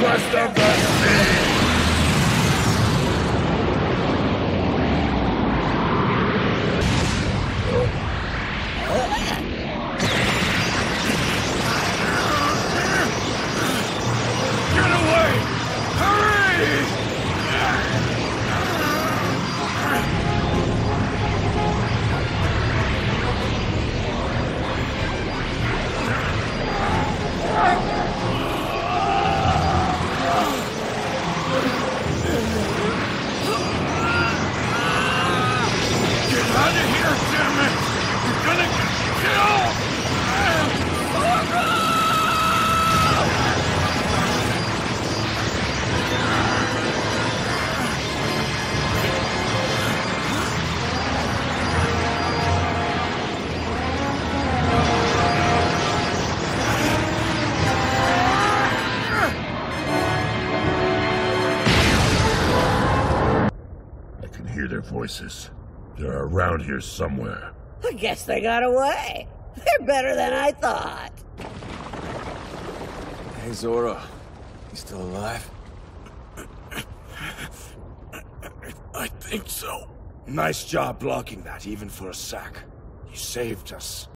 conquest of the sea! Get away! Hurry! Get out of here, damn it! You're gonna get killed! I can hear their voices. They're around here somewhere. I guess they got away. They're better than I thought. Hey, Zoro. You still alive? I think so. Nice job blocking that, even for a sack. You saved us.